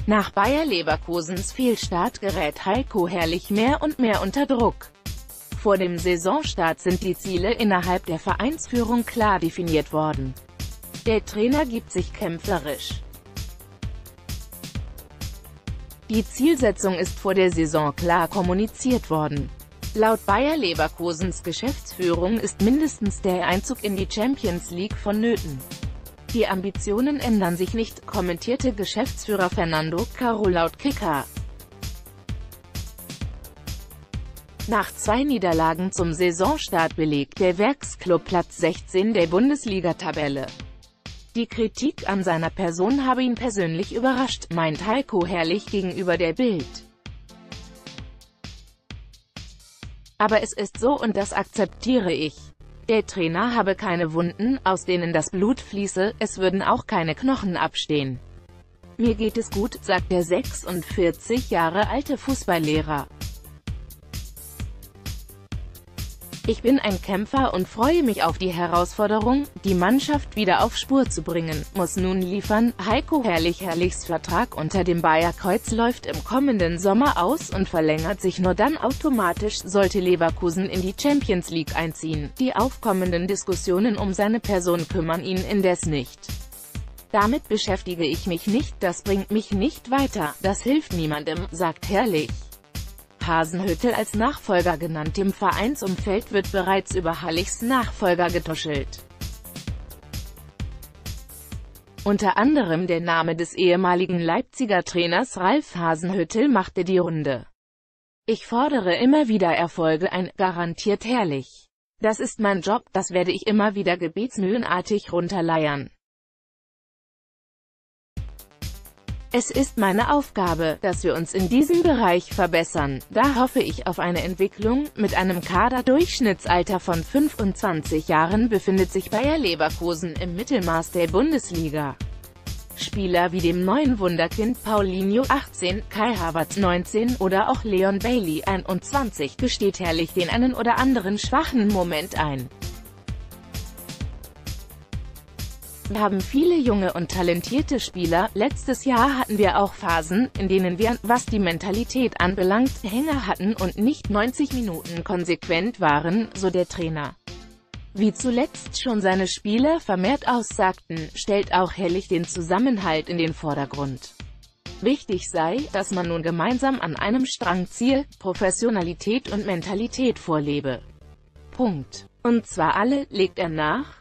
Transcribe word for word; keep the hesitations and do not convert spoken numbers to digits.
Nach Bayer Leverkusens Fehlstart gerät Heiko Herrlich mehr und mehr unter Druck. Vor dem Saisonstart sind die Ziele innerhalb der Vereinsführung klar definiert worden. Der Trainer gibt sich kämpferisch. Die Zielsetzung ist vor der Saison klar kommuniziert worden. Laut Bayer Leverkusens Geschäftsführung ist mindestens der Einzug in die Champions League vonnöten. Die Ambitionen ändern sich nicht, kommentierte Geschäftsführer Fernando Caro laut Kicker. Nach zwei Niederlagen zum Saisonstart belegt der Werksclub Platz sechzehn der Bundesliga-Tabelle. Die Kritik an seiner Person habe ihn persönlich überrascht, meint Heiko Herrlich gegenüber der Bild. Aber es ist so und das akzeptiere ich. Der Trainer habe keine Wunden, aus denen das Blut fließe, es würden auch keine Knochen abstehen. Mir geht es gut, sagt der sechsundvierzig Jahre alte Fußballlehrer. Ich bin ein Kämpfer und freue mich auf die Herausforderung, die Mannschaft wieder auf Spur zu bringen, muss nun liefern. Heiko Herrlich Herrlichs Vertrag unter dem Bayer-Kreuz läuft im kommenden Sommer aus und verlängert sich nur dann automatisch, sollte Leverkusen in die Champions League einziehen. Die aufkommenden Diskussionen um seine Person kümmern ihn indes nicht. Damit beschäftige ich mich nicht, das bringt mich nicht weiter, das hilft niemandem, sagt Herrlich. Hasenhüttl als Nachfolger genannt. Im Vereinsumfeld wird bereits über Herrlichs Nachfolger getuschelt. Unter anderem der Name des ehemaligen Leipziger Trainers Ralf Hasenhüttl machte die Runde. Ich fordere immer wieder Erfolge ein, garantiert Herrlich. Das ist mein Job, das werde ich immer wieder gebetsmühlenartig runterleiern. Es ist meine Aufgabe, dass wir uns in diesem Bereich verbessern. Da hoffe ich auf eine Entwicklung. Mit einem Kaderdurchschnittsalter von fünfundzwanzig Jahren befindet sich Bayer Leverkusen im Mittelmaß der Bundesliga. Spieler wie dem neuen Wunderkind Paulinho achtzehn, Kai Havertz neunzehn oder auch Leon Bailey einundzwanzig gesteht Herrlich den einen oder anderen schwachen Moment ein. Wir haben viele junge und talentierte Spieler. Letztes Jahr hatten wir auch Phasen, in denen wir, was die Mentalität anbelangt, Hänger hatten und nicht neunzig Minuten konsequent waren, so der Trainer. Wie zuletzt schon seine Spieler vermehrt aussagten, stellt auch Herrlich den Zusammenhalt in den Vordergrund. Wichtig sei, dass man nun gemeinsam an einem Strang ziehe, Professionalität und Mentalität vorlebe. Punkt. Und zwar alle, legt er nach.